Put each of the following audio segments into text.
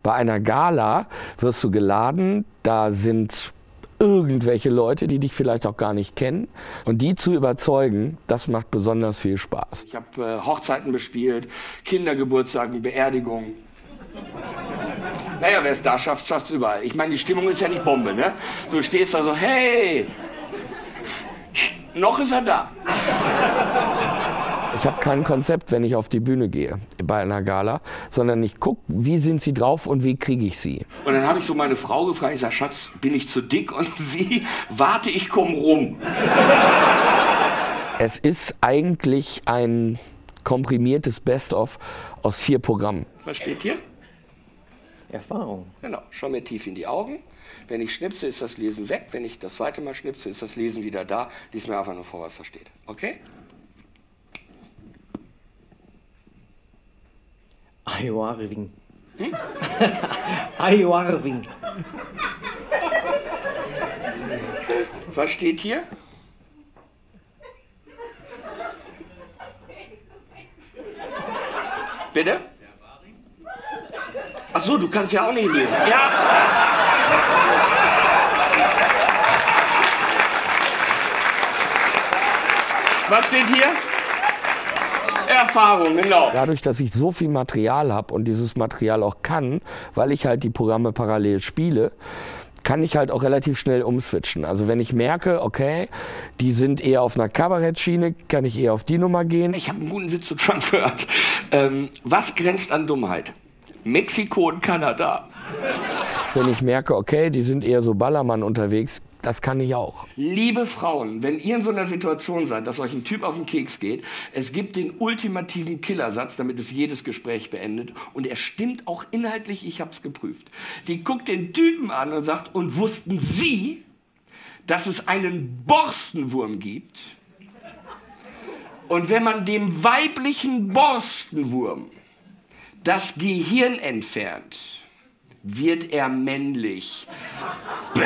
Bei einer Gala wirst du geladen, da sind irgendwelche Leute, die dich vielleicht auch gar nicht kennen. Und die zu überzeugen, das macht besonders viel Spaß. Ich habe Hochzeiten bespielt, Kindergeburtstagen, Beerdigungen. Naja, wer es da schafft, schafft es überall. Ich meine, die Stimmung ist ja nicht Bombe, ne? Du stehst da so, hey, noch ist er da. Ich habe kein Konzept, wenn ich auf die Bühne gehe bei einer Gala, sondern ich gucke, wie sind sie drauf und wie kriege ich sie. Und dann habe ich so meine Frau gefragt, ich sage, Schatz, bin ich zu dick? Und sie, warte, ich komme rum. Es ist eigentlich ein komprimiertes Best-of aus 4 Programmen. Was steht hier? Erfahrung. Genau, schau mir tief in die Augen. Wenn ich schnipse, ist das Lesen weg. Wenn ich das zweite Mal schnipse, ist das Lesen wieder da. Lies mir einfach nur vor, was da steht. Okay? Ayuarving. Ayuarving. Was steht hier? Bitte? Ach so, du kannst ja auch nicht lesen. Ja. Was steht hier? Erfahrung, genau. Dadurch, dass ich so viel Material habe und dieses Material auch kann, weil ich halt die Programme parallel spiele, kann ich halt auch relativ schnell umswitchen. Also wenn ich merke, okay, die sind eher auf einer Kabarettschiene, kann ich eher auf die Nummer gehen. Ich habe einen guten Witz zu Trump gehört. Was grenzt an Dummheit? Mexiko und Kanada. Wenn ich merke, okay, die sind eher so Ballermann unterwegs, das kann ich auch. Liebe Frauen, wenn ihr in so einer Situation seid, dass euch ein Typ auf den Keks geht, es gibt den ultimativen Killersatz, damit es jedes Gespräch beendet. Und er stimmt auch inhaltlich, ich habe es geprüft. Die guckt den Typen an und sagt, und wussten Sie, dass es einen Borstenwurm gibt? Und wenn man dem weiblichen Borstenwurm das Gehirn entfernt, wird er männlich. Bäm!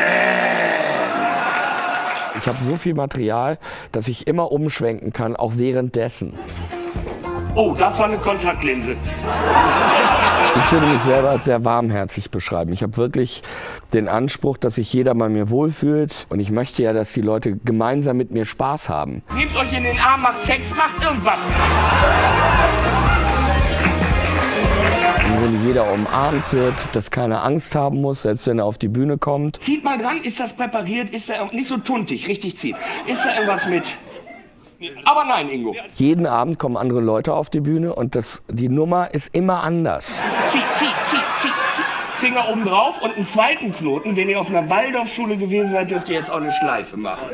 Ich habe so viel Material, dass ich immer umschwenken kann, auch währenddessen. Oh, das war eine Kontaktlinse. Ich würde mich selber als sehr warmherzig beschreiben. Ich habe wirklich den Anspruch, dass sich jeder bei mir wohlfühlt. Und ich möchte ja, dass die Leute gemeinsam mit mir Spaß haben. Nehmt euch in den Arm, macht Sex, macht irgendwas. Und wenn jeder umarmt wird, dass keiner Angst haben muss, selbst wenn er auf die Bühne kommt. Zieht mal dran, ist das präpariert, ist da nicht so tuntig, richtig ziehen. Ist da irgendwas mit? Aber nein, Ingo. Jeden Abend kommen andere Leute auf die Bühne und die Nummer ist immer anders. Zieh. Finger oben drauf und einen zweiten Knoten. Wenn ihr auf einer Waldorfschule gewesen seid, dürft ihr jetzt auch eine Schleife machen.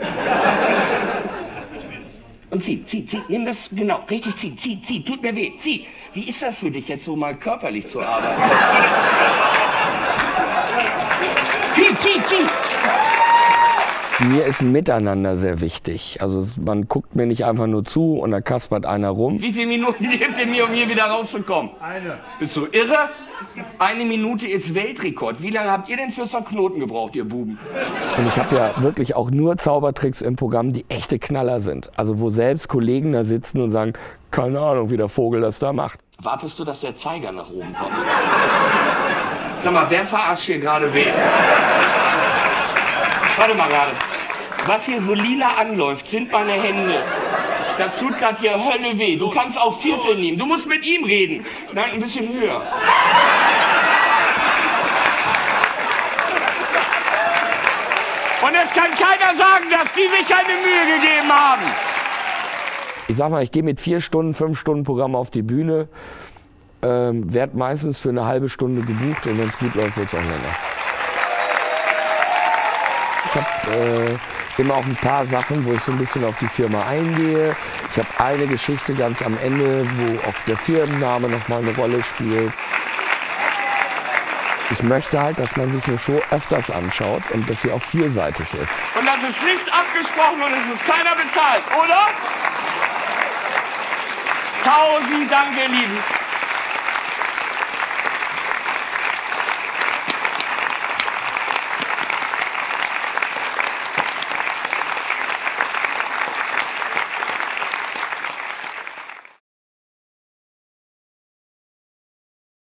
Und zieh. Nimm das, genau, richtig zieh. Tut mir weh, zieh. Wie ist das für dich jetzt so mal körperlich zu arbeiten? Zieh. Mir ist ein Miteinander sehr wichtig. Also man guckt mir nicht einfach nur zu und da kaspert einer rum. Wie viele Minuten gebt ihr mir, um hier wieder rauszukommen? Eine. Bist du irre? 1 Minute ist Weltrekord. Wie lange habt ihr denn für so einen Knoten gebraucht, ihr Buben? Und ich habe ja wirklich auch nur Zaubertricks im Programm, die echte Knaller sind. Also wo selbst Kollegen da sitzen und sagen, keine Ahnung, wie der Vogel das da macht. Wartest du, dass der Zeiger nach oben kommt? Sag mal, wer verarscht hier gerade wen? Warte mal gerade. Was hier so lila anläuft, sind meine Hände. Das tut gerade hier Hölle weh. Du kannst auch Viertel nehmen. Du musst mit ihm reden. Nein, ein bisschen höher. Und es kann keiner sagen, dass die sich eine Mühe gegeben haben. Ich sag mal, ich gehe mit 4 Stunden, 5 Stunden Programm auf die Bühne, werde meistens für eine halbe Stunde gebucht und wenn es gut läuft, wird es auch länger. Ich habe immer auch ein paar Sachen, wo ich so ein bisschen auf die Firma eingehe. Ich habe eine Geschichte ganz am Ende, wo auch der Firmenname nochmal eine Rolle spielt. Ich möchte halt, dass man sich eine Show öfters anschaut und dass sie auch vielseitig ist. Und das ist nicht abgesprochen und es ist keiner bezahlt, oder? 1000 Dank, ihr Lieben.